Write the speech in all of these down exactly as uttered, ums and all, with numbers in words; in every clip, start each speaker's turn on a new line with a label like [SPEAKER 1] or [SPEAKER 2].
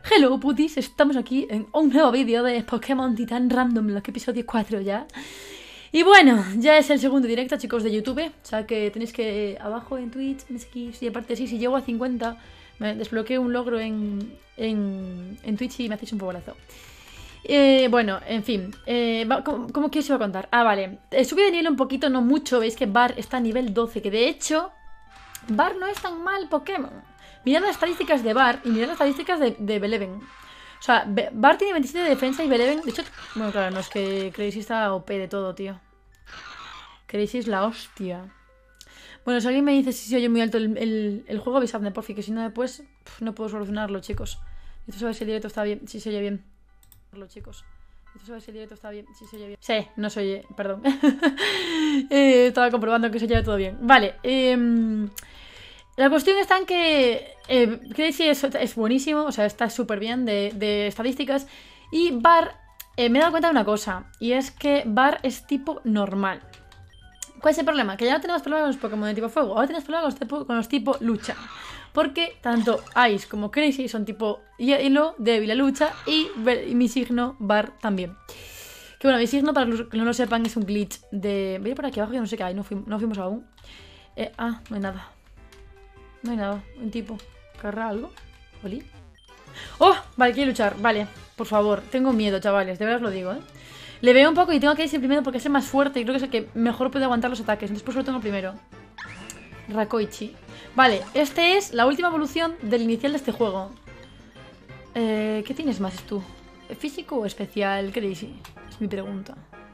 [SPEAKER 1] Hello putis, estamos aquí en un nuevo vídeo de Pokémon Titan Random Lock, episodio cuatro ya. Y bueno, ya es el segundo directo, chicos, de YouTube. O sea que tenéis que eh, abajo en Twitch me seguís. Y aparte sí, si llego a cincuenta me desbloqueo un logro en, en, en Twitch y me hacéis un favorizo. Eh, bueno, en fin, eh, ¿cómo, ¿cómo que os iba a contar? Ah, vale, eh, subí de nivel un poquito, no mucho. Veis que Bar está a nivel doce, que de hecho Bar no es tan mal Pokémon. Mirad las estadísticas de Bar y mirad las estadísticas de, de Beleven. O sea, Bar tiene veintisiete de defensa y Beleven... De hecho, bueno, claro, no es que Crazy está O P de todo, tío. Crazy es la hostia. Bueno, si alguien me dice si se oye muy alto el, el, el juego, avisadme, por fin, que si no después pff, no puedo solucionarlo, chicos. Necesito saber si el directo está bien, si se oye bien. Chicos. Necesito saber si el directo está bien, si se oye bien. Sí, no se oye, perdón. eh, estaba comprobando que se oye todo bien. Vale, eh... la cuestión está en que eh, Crazy es, es buenísimo, o sea, está súper bien de, de estadísticas. Y Bar, eh, me he dado cuenta de una cosa, y es que Bar es tipo normal. ¿Cuál es el problema? Que ya no tenemos problemas con los Pokémon de tipo fuego, ahora tenemos problemas con los tipo, con los tipo lucha. Porque tanto Ice como Crazy son tipo hielo, débil a lucha, y, y mi signo Bar también. Que bueno, mi signo, para los que no lo sepan, es un glitch de... Voy a ir por aquí abajo, yo no sé qué hay, no, fuimos, no fuimos aún. Eh, ah, no hay nada. No hay nada, un tipo. ¿Querrá algo? ¿Oli? ¡Oh! Vale, quiere luchar, vale. Por favor, tengo miedo, chavales, de verdad os lo digo, ¿eh? Le veo un poco y tengo que irse primero porque es el más fuerte y creo que es el que mejor puede aguantar los ataques. Después solo tengo primero. Rakoichi. Vale, este es la última evolución del inicial de este juego. Eh, ¿Qué tienes más tú? ¿Físico o especial? Crazy, es mi pregunta.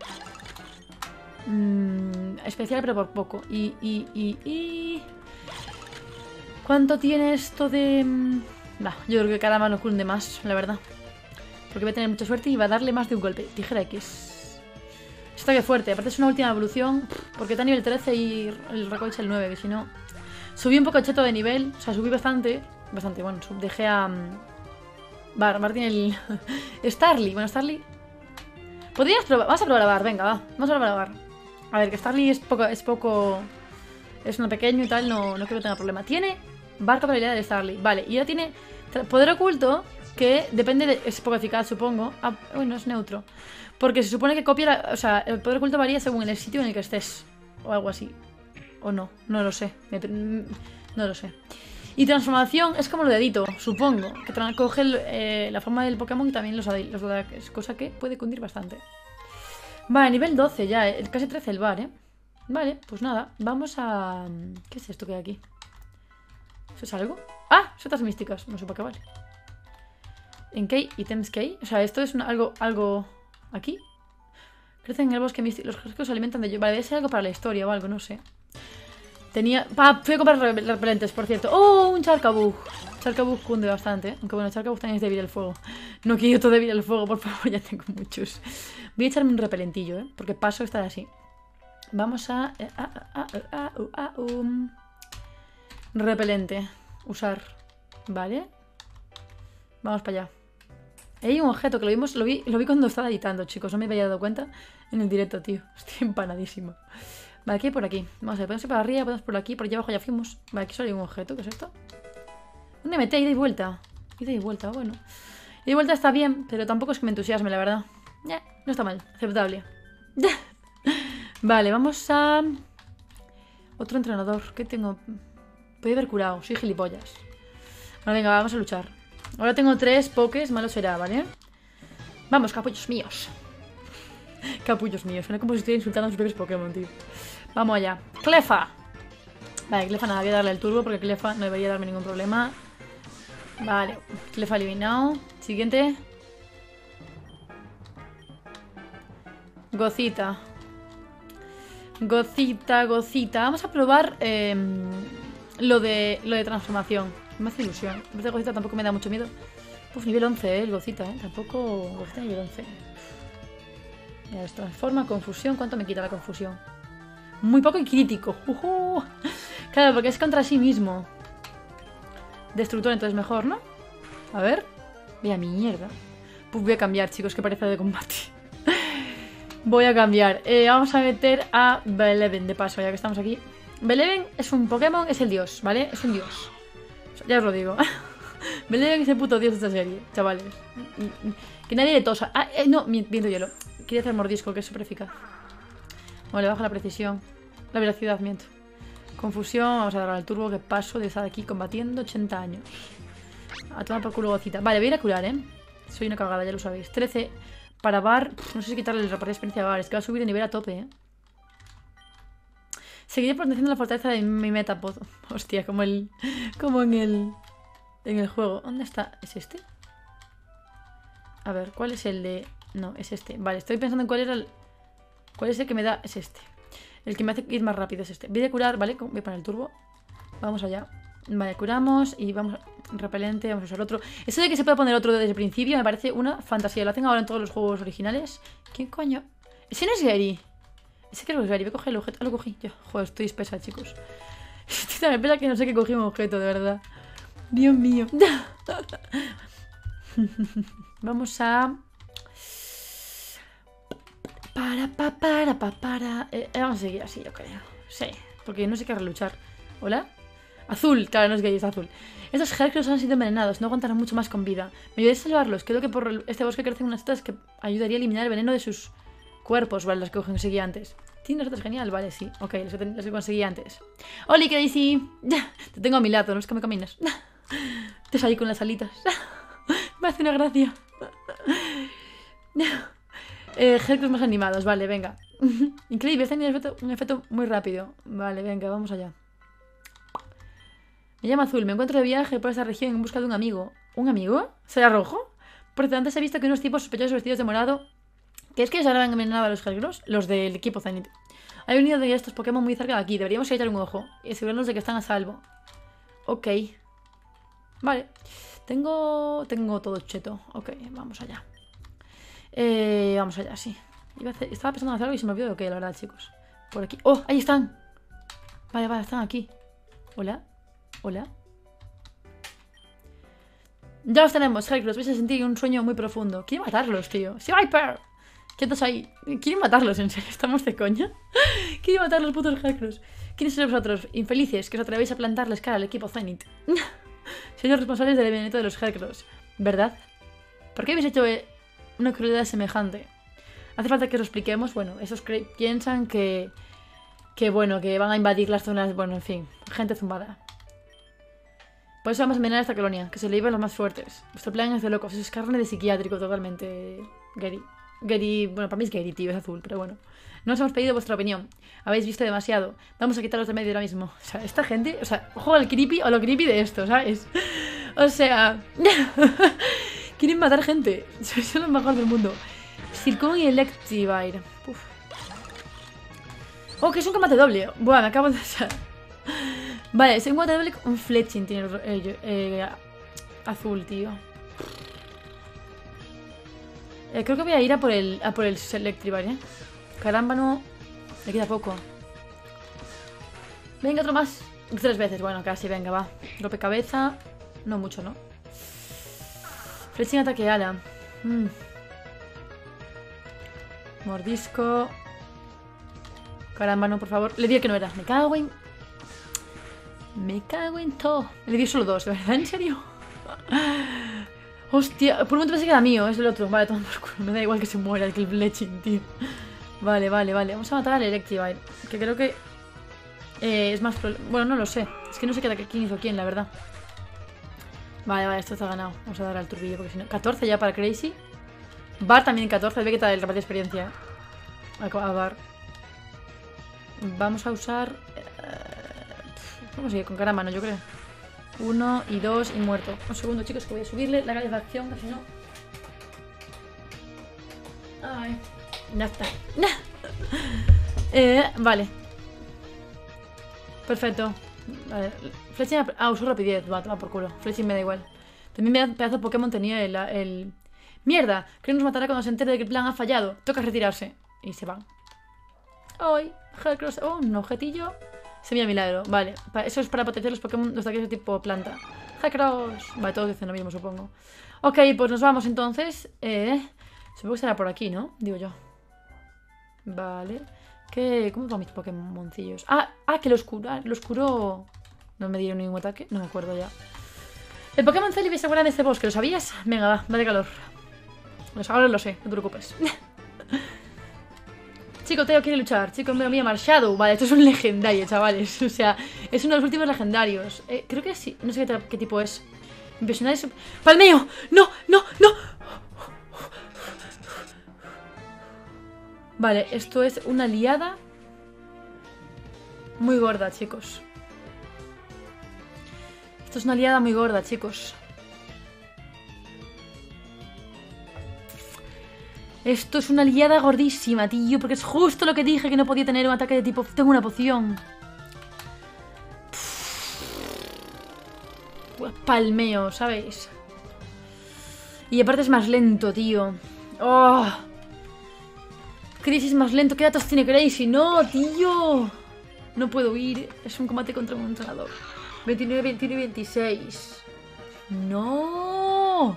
[SPEAKER 1] Mm, especial pero por poco. Y, y, y, y... ¿Cuánto tiene esto de...? Nah, yo creo que cada mano cunde más, la verdad. Porque voy a tener mucha suerte y va a darle más de un golpe. Tijera X. Está que fuerte. Aparte es una última evolución. Porque está a nivel trece y el Rakoichi el nueve. Que si no... Subí un poco cheto de nivel. O sea, subí bastante. Bastante, bueno. Dejé a... Bar, Bar tiene el... Starly. Bueno, Starly... Podrías probar... Vamos a probar a Bar, venga, va. Vamos a probar a Bar. A ver, que Starly es poco... Es poco... Es uno pequeño y tal, no, no creo que tenga problema. Tiene barca para habilidad de Starly. Vale, y ya tiene poder oculto, que depende de... Es poco eficaz, supongo. Ah, bueno, es neutro. Porque se supone que copia la... O sea, el poder oculto varía según el sitio en el que estés. O algo así. O no, no lo sé. No lo sé. Y transformación es como lo de Adito, supongo. Que coge el, eh, la forma del Pokémon y también los, los ataques. Cosa que puede cundir bastante. Vale, nivel doce ya. Eh, casi trece el Bar, ¿eh? Vale, pues nada, vamos a... ¿Qué es esto que hay aquí? ¿Eso es algo? ¡Ah! Setas místicas, no sé para qué vale. ¿En qué ítems que hay? O sea, esto es una, algo... algo... ¿Aquí? Crecen en el bosque místico. Los gestos se alimentan de ello. Vale, debe ser algo para la historia o algo, no sé. Tenía... Ah, fui a comprar repelentes, por cierto. ¡Oh! Un Charcabug. Charcabug cunde bastante, ¿eh? Aunque bueno, Charcabug también es débil al fuego. No quiero todo débil al fuego, por favor, ya tengo muchos. Voy a echarme un repelentillo, ¿eh? Porque paso a estar así. Vamos a... Eh, ah, ah, ah, ah, uh, ah, um. Repelente. Usar. Vale. Vamos para allá. Hay un objeto que lo vimos, lo vi, lo vi cuando estaba editando, chicos. No me había dado cuenta en el directo, tío. Estoy empanadísima. Vale, ¿qué hay por aquí? Vamos a ver, podemos ir para arriba, podemos por aquí, por allá abajo ya fuimos. Vale, aquí solo hay un objeto, ¿qué es esto? ¿Dónde metí? Ida y vuelta. Ida y vuelta, bueno. Ida y vuelta está bien, pero tampoco es que me entusiasme, la verdad. Ya, no está mal, aceptable. Vale, vamos a... Otro entrenador. ¿Qué tengo? Podría haber curado. Soy gilipollas. Bueno, venga, vamos a luchar. Ahora tengo tres pokés. Malo será, ¿vale? Vamos, capullos míos. Capullos míos. Suena como si estuviera insultando a sus propios Pokémon, tío. Vamos allá. Clefa. Vale, Clefa nada. Voy a darle el turbo porque Clefa no debería darme ningún problema. Vale. Clefa eliminado. Siguiente. Gocita. Gocita, gocita. Vamos a probar eh, lo de lo de transformación. Me hace ilusión. En vez de gocita tampoco me da mucho miedo. Pues nivel once, eh, el gocita, eh. Tampoco... Gocita nivel once. Ya, esto transforma, confusión. ¿Cuánto me quita la confusión? Muy poco y crítico. Uh -huh. Claro, porque es contra sí mismo. Destructor, entonces mejor, ¿no? A ver. Vaya mierda. Pues voy a cambiar, chicos, que parece de combate. Voy a cambiar. Eh, vamos a meter a Beleven de paso, ya que estamos aquí. Beleven es un Pokémon, es el dios, ¿vale? Es un dios. Ya os lo digo. Me leo que es el puto dios de esta serie, chavales. Que nadie le tosa. Ah, eh, no, viento hielo. Quería hacer mordisco, que es súper eficaz. Vale, baja la precisión. La velocidad, miento. Confusión, vamos a dar al turbo que paso de estar aquí combatiendo ochenta años. A tomar por culo gocita. Vale, voy a ir a curar, ¿eh? Soy una cagada, ya lo sabéis. trece para Bar. No sé si quitarle el reporte de experiencia a Bar. Es que va a subir de nivel a tope, ¿eh? Seguiré protegiendo la fortaleza de mi Metapod. Hostia, como el... Como en el... En el juego. ¿Dónde está? ¿Es este? A ver, ¿cuál es el de...? No, es este. Vale, estoy pensando en cuál era el... ¿Cuál es el que me da? Es este. El que me hace ir más rápido es este. Voy a curar, ¿vale? Voy a poner el turbo. Vamos allá. Vale, curamos y vamos... Repelente, vamos a usar otro. Eso de que se puede poner otro desde el principio me parece una fantasía. Lo hacen ahora en todos los juegos originales. ¿Quién coño? Ese no es Gary. Ese creo que es Gary. Voy a coger el objeto. Ah, lo cogí. Yo, joder, estoy espesa, chicos. Me pesa que no sé que cogí un objeto, de verdad. Dios mío. Vamos a... Para, pa, para, pa, para... Eh, vamos a seguir así, yo creo. Sí, porque no sé qué reluchar. ¿Hola? Azul, claro, no es gay, es azul. Estos Hercules han sido envenenados, no aguantarán mucho más con vida. Me ayudé a salvarlos. Creo que por este bosque crecen unas setas que ayudaría a eliminar el veneno de sus cuerpos, ¿vale? Las que conseguí antes. Tienes setas genial, vale, sí. Ok, las que, las que conseguí antes. ¡Oli, Crazy! Te tengo a mi lado, no es que me caminas. Te salí con las alitas. Me hace una gracia. Eh, Hercules más animados, vale, venga. Increíble, este tiene un efecto, un efecto muy rápido. Vale, venga, vamos allá. Me llamo Azul, me encuentro de viaje por esta región en busca de un amigo. ¿Un amigo? ¿Será rojo? Por antes he visto que unos tipos sospechosos vestidos de morado... ¿Qué es que se habrán envenenado a los Hercules? Los del equipo Zenith. Hay un nido de estos Pokémon muy cerca de aquí, deberíamos echar un ojo y asegurarnos de que están a salvo. Ok. Vale. Tengo... Tengo todo cheto. Ok, vamos allá. Eh, vamos allá, sí. Iba a hacer... Estaba pensando en hacer algo y se me olvidó de qué, la verdad, chicos. Por aquí. ¡Oh! ¡Ahí están! Vale, vale, están aquí. ¿Hola? ¿Hola? Ya los tenemos, Hercules. Vais a sentir un sueño muy profundo. Quieren matarlos, tío. ¡Sí, Viper! ¿Quietos ahí? ¿Quieren matarlos, en serio? ¿Estamos de coña? ¿Quieren matar los putos Hercules? ¿Quiénes sois vosotros, infelices, que os atrevéis a plantarles cara al equipo Zenith? Sois los responsables del envenenamiento de los Hercules, ¿verdad? ¿Por qué habéis hecho una crueldad semejante? ¿Hace falta que os lo expliquemos? Bueno, esos piensan que... Que bueno, que van a invadir las zonas... Bueno, en fin, gente zumbada. Por eso vamos a envenenar esta colonia, que se le lleven los más fuertes. Vuestro plan es de locos, es carne de psiquiátrico totalmente, Gary. Gary, bueno, para mí es Gary, tío, es azul, pero bueno. No os hemos pedido vuestra opinión. Habéis visto demasiado. Vamos a quitarlos de medio ahora mismo. O sea, esta gente, o sea, ojo al creepy o lo creepy de esto, ¿sabes? O sea... Quieren matar gente. Son los mejores del mundo. Circon y Electivire. Uf. Oh, que es un combate doble. Buah, me acabo de... Vale, es un combate doble con Fletching. Tiene eh, eh, azul, tío. Eh, creo que voy a ir a por el, a por el Electivire, ¿eh? Caramba, no. Le queda poco. Venga, otro más. Tres veces, bueno, casi, venga, va. Golpe cabeza. No mucho, ¿no? Fletching, ataque ala. Mm. Mordisco. Caramba, no, por favor. Le di que no era. Me cago en... Me cago en todo. Le di solo dos, ¿de verdad? ¿En serio? Hostia, por un momento pensé que era mío. Es el otro. Vale, toma por culo. Me da igual que se muera que el Fletching, tío. Vale, vale, vale. Vamos a matar al Electivire. Que creo que... Eh, es más... Bueno, no lo sé. Es que no sé qué, quién hizo quién, la verdad. Vale, vale, esto está ganado. Vamos a dar al turbillo porque si no... catorce ya para Crazy. Bar también catorce. Debe quitar el reparto de experiencia. A, a Bar. Vamos a usar... Eh, vamos a ir con cara a mano, yo creo. Uno y dos y muerto. Un segundo, chicos, que voy a subirle la calefacción, que si no... Ay, ya está. eh, vale. Perfecto. Vale. Fletching... Ah, uso rapidez. Va, toma por culo. Fletching me da igual. También me da pedazo de Pokémon tenía el... el... ¡Mierda! Creo que nos matará cuando se entere de que el plan ha fallado. Toca retirarse. Y se van. ¡Ay! Hercules. Oh, un objetillo. Semilla milagro. Vale. Eso es para potenciar los Pokémon, los de aquel tipo planta. Hercules. Vale, todos dicen lo mismo, supongo. Ok, pues nos vamos entonces. Eh... Supongo que será por aquí, ¿no? Digo yo. Vale. ¿Qué? ¿Cómo van mis Pokémoncillos? Ah, ah, que los curó. Los curó. No me dieron ningún ataque. No me acuerdo ya. El Pokémon Celebi se acuerdan de este bosque, ¿lo sabías? Venga, va, dale calor. Pues ahora lo sé, no te preocupes. Chico, Teo quiere luchar. Chico, mío, mío, Marshadow. Vale, esto es un legendario, chavales. O sea, es uno de los últimos legendarios. Eh, creo que sí. No sé qué, qué tipo es. Impresionante. ¡Palmeo! ¡No! ¡No! ¡No! Vale, esto es una liada muy gorda, chicos. Esto es una liada muy gorda, chicos. Esto es una liada gordísima, tío. Porque es justo lo que dije, que no podía tener un ataque de tipo... Tengo una poción. Pues palmeo, ¿sabéis? Y aparte es más lento, tío. ¡Oh! Crisis más lento. ¿Qué datos tiene Crazy? ¡No, tío! No puedo huir. Es un combate contra un entrenador. veintinueve, veintiuno y veintiséis. ¡No!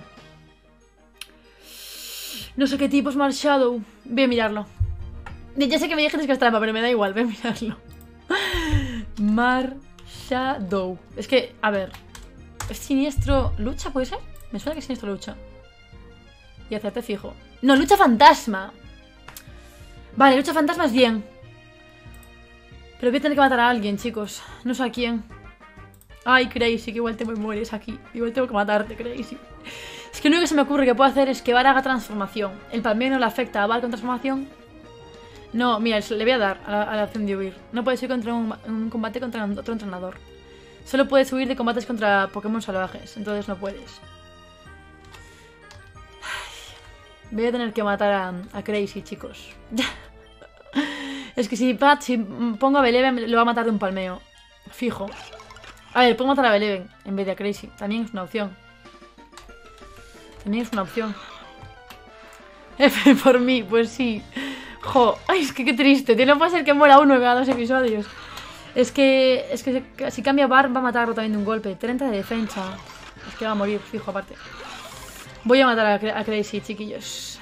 [SPEAKER 1] No sé qué tipo es Marshadow. Voy a mirarlo. Ya sé que me dijeron que es trampa, pero me da igual. Voy a mirarlo. Marshadow. Es que, a ver. ¿Es siniestro lucha, puede ser? Me suena que es siniestro lucha. Y hacerte fijo. No, lucha fantasma. Vale, lucha fantasma es bien. Pero voy a tener que matar a alguien, chicos. No sé a quién. Ay, Crazy, que igual te me mueres aquí. Igual tengo que matarte, Crazy. Es que lo único que se me ocurre que puedo hacer es que Bar haga transformación. El palmeo no le afecta a Bar con transformación. No, mira, le voy a dar a la, a la opción de huir. No puedes huir contra un, un combate contra otro entrenador. Solo puedes huir de combates contra Pokémon salvajes. Entonces no puedes. Voy a tener que matar a, a Crazy, chicos. Es que si, Pat, si pongo a Beleven, lo va a matar de un palmeo. Fijo. A ver, puedo matar a Beleven en vez de a Crazy. También es una opción. También es una opción. F por mí, pues sí. Jo, ay, es que qué triste. Tío, no puede ser que muera uno cada dos episodios. Es que, es que si cambia Bar va a matarlo también de un golpe. treinta de defensa. Es que va a morir, fijo, aparte. Voy a matar a, a Crazy, chiquillos.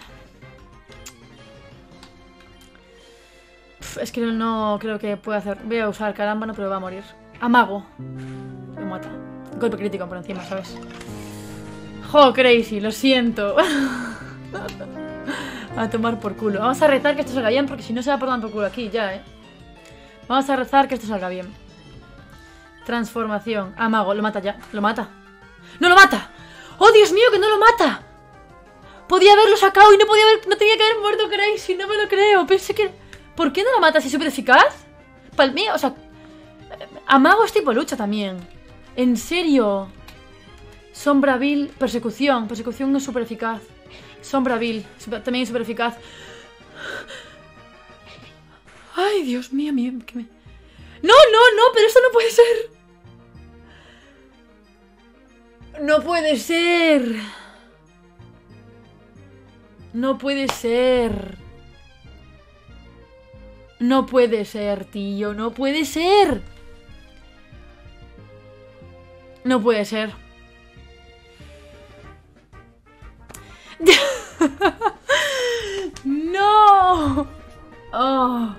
[SPEAKER 1] Pff, es que no creo que pueda hacer. Voy a usar Carámbano, pero va a morir. Amago. Me mata. Golpe crítico por encima, ¿sabes? Jo, Crazy, lo siento. A tomar por culo. Vamos a rezar que esto salga bien, porque si no se va a tomar por culo aquí, ya, eh. Vamos a rezar que esto salga bien. Transformación. Amago, lo mata ya. Lo mata. ¡No lo mata! ¡Oh, Dios mío, que no lo mata! Podía haberlo sacado y no podía haber... No tenía que haber muerto Crazy, no me lo creo. Pensé que... ¿Por qué no lo mata si es súper eficaz? Palmeo, o sea... Amago es tipo lucha también. ¿En serio? Sombra vil, persecución. Persecución no es súper eficaz. Sombra vil, también es súper eficaz. Ay, Dios mío, mío que me... No, no, no, pero esto no puede ser. No puede ser. No puede ser. No puede ser, tío. No puede ser. No puede ser. No. Oh.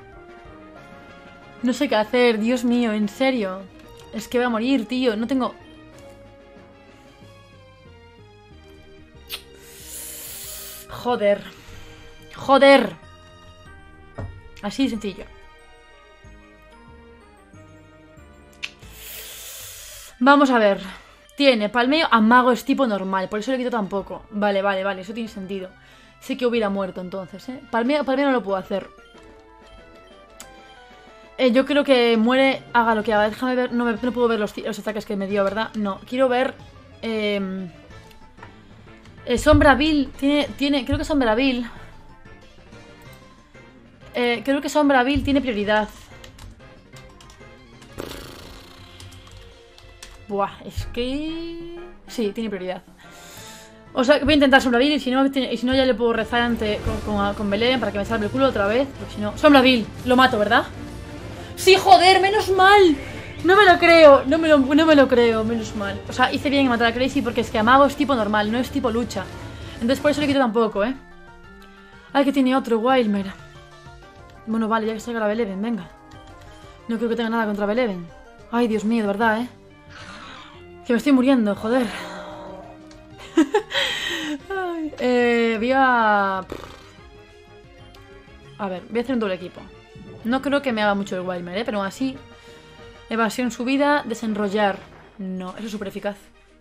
[SPEAKER 1] No sé qué hacer, Dios mío, en serio. Es que voy a morir, tío. No tengo... Joder. Joder. Así de sencillo. Vamos a ver. Tiene palmeo, amago es tipo normal. Por eso le quito tampoco. Vale, vale, vale. Eso tiene sentido. Sí que hubiera muerto entonces, ¿eh? Palmeo, palmeo no lo puedo hacer. Eh, yo creo que muere, haga lo que haga. Déjame ver. No, me, no puedo ver los, los ataques que me dio, ¿verdad? No. Quiero ver... Eh... Eh, Sombra vil, tiene, tiene, creo que Sombra vil eh, Creo que Sombra vil tiene prioridad. Buah, es que... Sí, tiene prioridad. O sea, voy a intentar Sombra vil y si no, y si no ya le puedo rezar ante, con, con, con Belén para que me salve el culo otra vez. Porque si no... Sombra vil, lo mato, ¿verdad? Sí, joder, menos mal. No me lo creo, no me lo, no me lo creo, menos mal. O sea, hice bien en matar a Crazy porque es que Amago es tipo normal, no es tipo lucha. Entonces por eso le quito tampoco, ¿eh? Ay, que tiene otro, Wildmer. Bueno, vale, ya que salga la Beleven, venga. No creo que tenga nada contra Beleven. Ay, Dios mío, de verdad, ¿eh? Que me estoy muriendo, joder. Ay, eh, voy a... A ver, voy a hacer un doble equipo. No creo que me haga mucho el Wildmare, ¿eh? Pero aún así... Evasión, subida, desenrollar. No, eso es súper eficaz.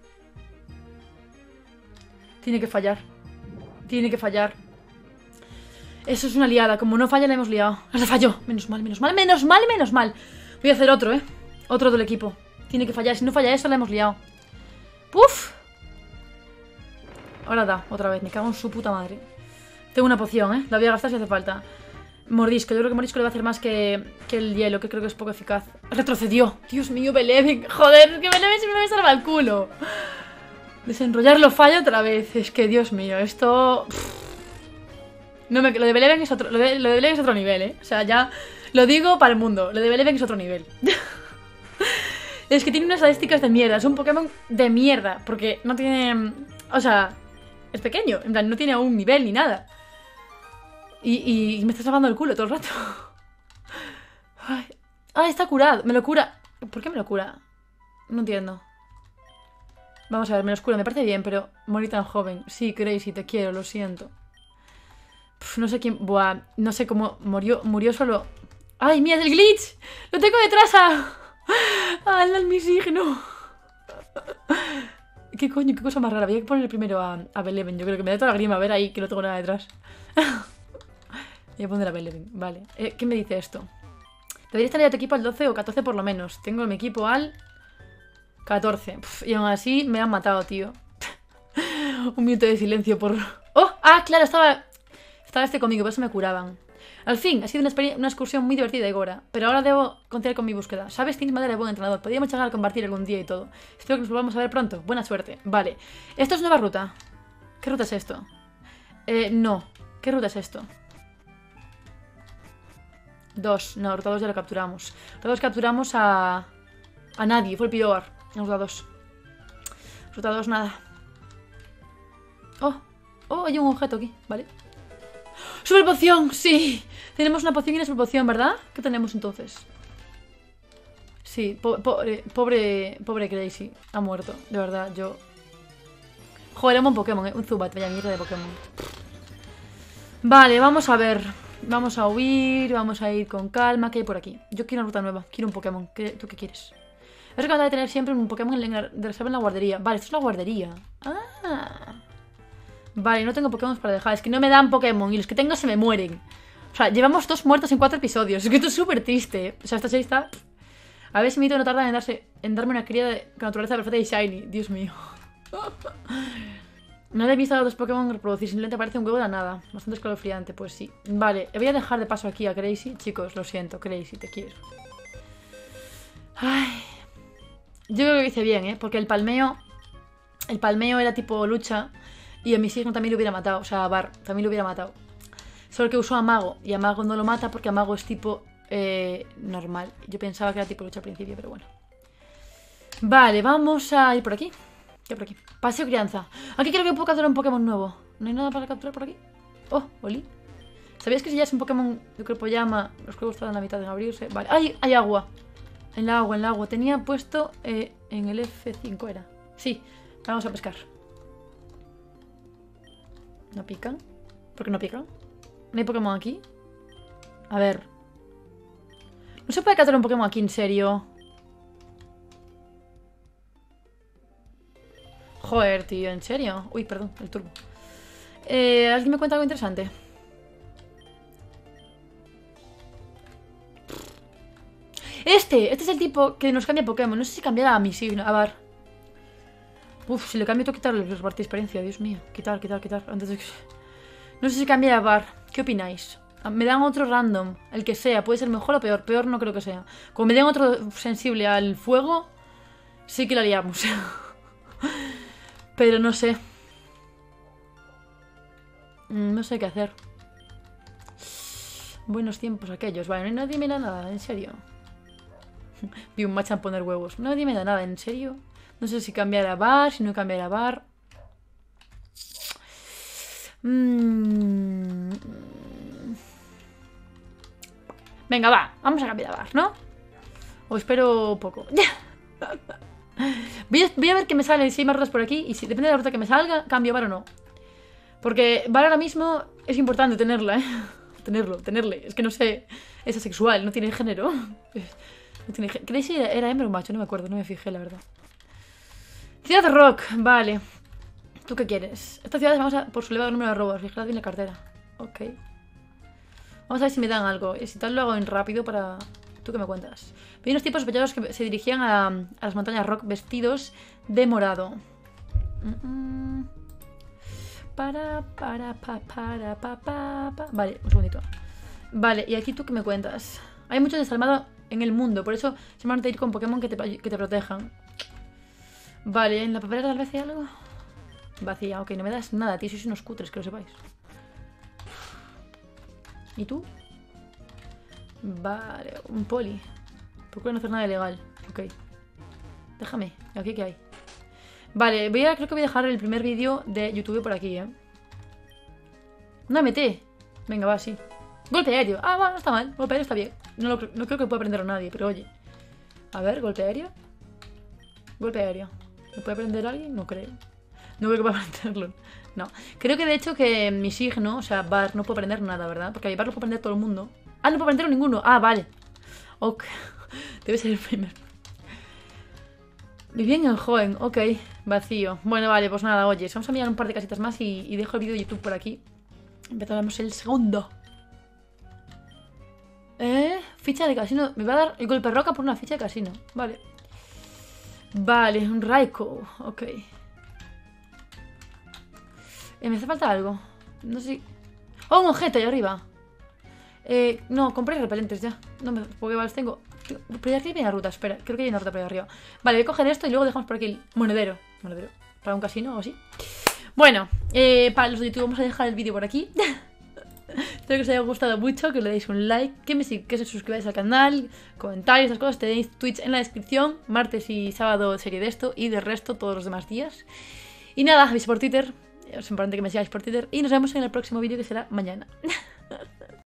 [SPEAKER 1] Tiene que fallar. Tiene que fallar. Eso es una liada. Como no falla, la hemos liado. Se falló. Menos mal, menos mal, menos mal, menos mal. Voy a hacer otro, ¿eh? Otro del equipo. Tiene que fallar. Si no falla eso, la hemos liado. ¡Puf! Ahora da, otra vez. Me cago en su puta madre. Tengo una poción, ¿eh? La voy a gastar si hace falta. Mordisco. Yo creo que Mordisco le va a hacer más que, que el hielo, que creo que es poco eficaz. Retrocedió. Dios mío, Beleven. Joder, que Beleven siempre me salva el culo. Desenrollarlo falla otra vez. Es que, Dios mío, esto... No me... Lo de Beleven es otro... Lo de, lo de Beleven es otro nivel, ¿eh? O sea, ya... Lo digo para el mundo. Lo de Beleven es otro nivel. Es que tiene unas estadísticas de mierda. Es un Pokémon de mierda. Porque no tiene... O sea... Es pequeño. En plan, no tiene aún nivel ni nada. Y, y me está salvando el culo todo el rato. Ay, ah, está curado. Me lo cura. ¿Por qué me lo cura? No entiendo. Vamos a ver, me lo cura. Me parece bien, pero morir tan joven. Sí, Crazy, te quiero, lo siento. Puf, no sé quién... Buah, no sé cómo murió. Murió solo... ¡Ay, mira, es el glitch! ¡Lo tengo detrás a... al almisigno! ¿Qué coño? ¿Qué cosa más rara? Voy a ponerle primero a, a Beleven. Yo creo que me da toda la grima. A ver ahí, que no tengo nada detrás. Voy a poner a Beleven. Vale. Eh, ¿Qué me dice esto? Deberías tener a tu equipo al doce o catorce por lo menos. Tengo mi equipo al catorce. Puf, y aún así me han matado, tío. Un minuto de silencio por... ¡Oh! ¡Ah, claro! Estaba... Estaba este conmigo, por eso me curaban. Al fin, ha sido una, una excursión muy divertida y gora. Pero ahora debo continuar con mi búsqueda. ¿Sabes? Tienes madera de buen entrenador. Podríamos llegar a compartir algún día y todo. Espero que nos volvamos a ver pronto. Buena suerte. Vale. Esto es nueva ruta. ¿Qué ruta es esto? Eh, no. ¿Qué ruta es esto? Dos. No, ruta dos ya lo capturamos. Ruta dos capturamos a... A nadie. Fue el peor. Ruta dos. Ruta dos nada. Oh. Oh, hay un objeto aquí. Vale. ¡Super poción! ¡Sí! Tenemos una poción y una super poción, ¿verdad? ¿Qué tenemos entonces? Sí, po pobre, pobre, pobre Crazy. Ha muerto, de verdad, yo... Joder, era un Pokémon, ¿eh? Un Zubat, vaya mierda de Pokémon. Vale, vamos a ver. Vamos a huir, vamos a ir con calma. ¿Qué hay por aquí? Yo quiero una ruta nueva, quiero un Pokémon. ¿Qué, ¿Tú qué quieres? Es recomendable tener siempre un Pokémon de reserva en la guardería. Vale, esto es la guardería. Ah... Vale, no tengo Pokémon para dejar. Es que no me dan Pokémon y los que tengo se me mueren. O sea, llevamos dos muertos en cuatro episodios. Es que esto es súper triste. O sea, esta serie está... A ver si Mito no tarda en, darse, en darme una cría de naturaleza perfecta y shiny. Dios mío. No he visto a los dos Pokémon reproducir. Simplemente parece un huevo de la nada. Bastante escalofriante, pues sí. Vale, voy a dejar de paso aquí a Crazy. Chicos, lo siento, Crazy, te quiero. Ay. Yo creo que hice bien, ¿eh? Porque el palmeo... El palmeo era tipo lucha... Y a mi signo también lo hubiera matado. O sea, a Bar también lo hubiera matado. Solo que usó a Mago. Y a Mago no lo mata porque a Mago es tipo eh, normal. Yo pensaba que era tipo lucha al principio, pero bueno. Vale, vamos a ir por aquí. ¿Qué por aquí? Paseo crianza. Aquí creo que puedo capturar un Pokémon nuevo. ¿No hay nada para capturar por aquí? Oh, Oli. ¿Sabías que si ya es un Pokémon de cuerpo llama, los cuerpos tardan la mitad en abrirse? Vale. ¡Ay! Hay agua. En el agua, en el agua. Tenía puesto eh, en el F cinco era. Sí. Vamos a pescar. ¿No pican? ¿Por qué no pican? ¿No hay Pokémon aquí? A ver. ¿No se puede capturar un Pokémon aquí, en serio? Joder, tío, ¿en serio? Uy, perdón, el turbo. Eh, ¿Alguien me cuenta algo interesante? Este, este es el tipo que nos cambia Pokémon. No sé si cambiará a mi signo. A ver. Uf, si le cambio tengo que quitarle los de experiencia, Dios mío. Quitar, quitar, quitar. Antes de que... No sé si cambia a Bar. ¿Qué opináis? Me dan otro random. El que sea. Puede ser mejor o peor. Peor no creo que sea. Como me den otro sensible al fuego, sí que lo haríamos. Pero no sé. No sé qué hacer. Buenos tiempos aquellos. Vale, nadie me da nada, en serio. Vi un Machamp poner huevos. Nadie me da nada, en serio. No sé si cambiar a Bar, si no cambiar a Bar. Mm. Venga, va. Vamos a cambiar a Bar, ¿no? O espero poco. Voy a, voy a ver qué me sale, si hay más rutas por aquí. Y si depende de la ruta que me salga, cambio bar o no. Porque bar ahora mismo es importante tenerla, ¿eh? Tenerlo, tenerle. Es que no sé, es asexual, no tiene género. No tiene género. ¿Creéis que era hembra o macho? No me acuerdo, no me fijé, la verdad. Ciudad de Rock, vale. ¿Tú qué quieres? Esta ciudad es famosa por su elevado número de robos. Fijad bien la cartera. Ok. Vamos a ver si me dan algo. Y si tal lo hago en rápido para... ¿Tú qué me cuentas? Vi unos tipos sospechosos que se dirigían a, a las montañas Rock vestidos de morado. Mm -mm. Para, para, pa, para, pa, pa, pa. Vale, un segundito. Vale, y aquí tú qué me cuentas. Hay mucho desalmado en el mundo, por eso se van a ir con Pokémon que te, que te protejan. Vale, ¿en la papelera tal vez hay algo? Vacía, ok, no me das nada, tío, sois unos cutres, que lo sepáis. ¿Y tú? Vale, un poli. Procura no hacer nada ilegal. Ok. Déjame, ¿aquí qué hay? Vale, voy a, creo que voy a dejar el primer vídeo de YouTube por aquí, ¿eh? Una M T. Venga, va, sí. Golpe aéreo. Ah, va, no está mal. Golpe aéreo está bien. No, lo, no creo que pueda aprender a nadie, pero oye. A ver, golpe aéreo. Golpe aéreo. ¿Me puede aprender alguien? No creo. No creo que pueda aprenderlo. No. Creo que de hecho que mi signo, o sea, Bar, no puedo aprender nada, ¿verdad? Porque a Bar lo puede aprender todo el mundo. Ah, no puedo aprender ninguno. Ah, vale. Ok. Debe ser el primero. Viví en el joven. Ok. Vacío. Bueno, vale, pues nada, oye. Vamos a mirar un par de casitas más y, y dejo el vídeo de YouTube por aquí. Empezamos el segundo. Eh, ficha de casino. Me va a dar el golpe roca por una ficha de casino. Vale. Vale, un Raikou. Ok. Eh, me hace falta algo. No sé. ¡Oh, un objeto ahí arriba! Eh, no, compré repelentes ya. No me. Pokéballs tengo. Pero aquí hay una ruta, espera. Creo que hay una ruta por ahí arriba. Vale, voy a coger esto y luego dejamos por aquí el monedero. Monedero. Para un casino o así. Bueno, eh, para los de YouTube vamos a dejar el vídeo por aquí. Espero que os haya gustado mucho, que le deis un like, que, me, que os suscribáis al canal, comentarios, esas cosas. Tenéis Twitch en la descripción, martes y sábado serie de esto y de resto todos los demás días. Y nada, veis por Twitter, es importante que me sigáis por Twitter y nos vemos en el próximo vídeo que será mañana.